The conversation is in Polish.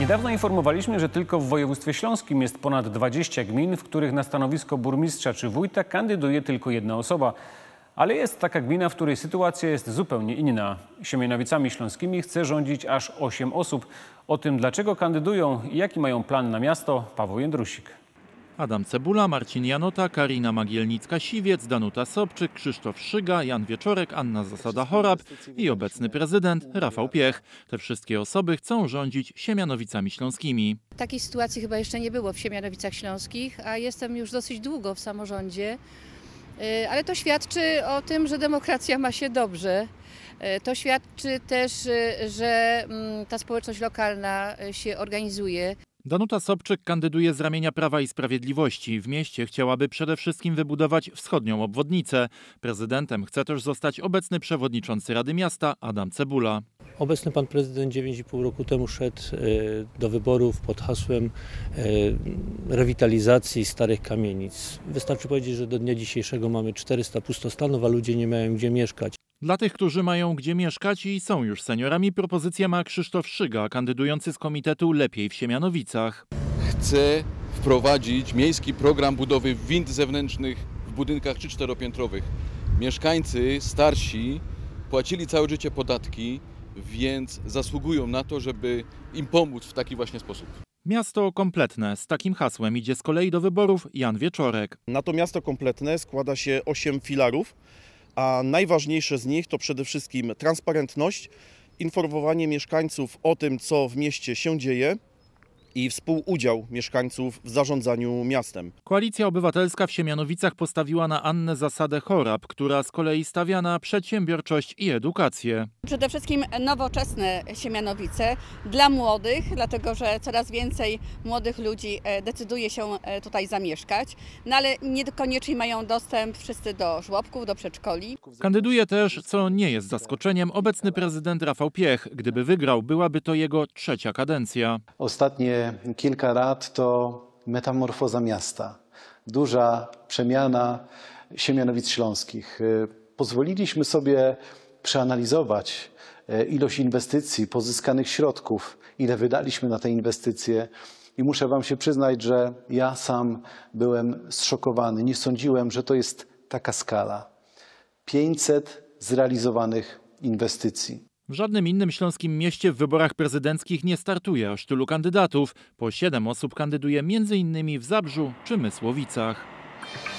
Niedawno informowaliśmy, że tylko w województwie śląskim jest ponad 20 gmin, w których na stanowisko burmistrza czy wójta kandyduje tylko jedna osoba. Ale jest taka gmina, w której sytuacja jest zupełnie inna. Siemianowicami śląskimi chce rządzić aż 8 osób. O tym, dlaczego kandydują i jaki mają plan na miasto, Paweł Jędrusik. Adam Cebula, Marcin Janota, Karina Magielnicka-Siwiec, Danuta Sobczyk, Krzysztof Szyga, Jan Wieczorek, Anna Zasada-Chorab i obecny prezydent Rafał Piech. Te wszystkie osoby chcą rządzić Siemianowicami śląskimi. Takiej sytuacji chyba jeszcze nie było w Siemianowicach Śląskich, a jestem już dosyć długo w samorządzie. Ale to świadczy o tym, że demokracja ma się dobrze. To świadczy też, że ta społeczność lokalna się organizuje. Danuta Sobczyk kandyduje z ramienia Prawa i Sprawiedliwości. W mieście chciałaby przede wszystkim wybudować wschodnią obwodnicę. Prezydentem chce też zostać obecny przewodniczący Rady Miasta Adam Cebula. Obecny pan prezydent 9,5 roku temu szedł do wyborów pod hasłem rewitalizacji starych kamienic. Wystarczy powiedzieć, że do dnia dzisiejszego mamy 400 pustostanów, a ludzie nie mają gdzie mieszkać. Dla tych, którzy mają gdzie mieszkać i są już seniorami, propozycję ma Krzysztof Szyga, kandydujący z komitetu Lepiej w Siemianowicach. Chcę wprowadzić miejski program budowy wind zewnętrznych w budynkach 3- 4-piętrowych. Mieszkańcy starsi płacili całe życie podatki, więc zasługują na to, żeby im pomóc w taki właśnie sposób. Miasto kompletne. Z takim hasłem idzie z kolei do wyborów Jan Wieczorek. Na to miasto kompletne składa się 8 filarów, a najważniejsze z nich to przede wszystkim transparentność, informowanie mieszkańców o tym, co w mieście się dzieje i współudział mieszkańców w zarządzaniu miastem. Koalicja Obywatelska w Siemianowicach postawiła na Annę Zasadę-Chorab, która z kolei stawia na przedsiębiorczość i edukację. Przede wszystkim nowoczesne Siemianowice dla młodych, dlatego że coraz więcej młodych ludzi decyduje się tutaj zamieszkać, no ale niekoniecznie mają dostęp wszyscy do żłobków, do przedszkoli. Kandyduje też, co nie jest zaskoczeniem, obecny prezydent Rafał Piech. Gdyby wygrał, byłaby to jego 3. kadencja. Ostatnie kilka lat to metamorfoza miasta, duża przemiana Siemianowic Śląskich. Pozwoliliśmy sobie przeanalizować ilość inwestycji, pozyskanych środków, ile wydaliśmy na te inwestycje i muszę wam się przyznać, że ja sam byłem zszokowany. Nie sądziłem, że to jest taka skala. 500 zrealizowanych inwestycji. W żadnym innym śląskim mieście w wyborach prezydenckich nie startuje aż tylu kandydatów. Po 7 osób kandyduje m.in. w Zabrzu czy Mysłowicach.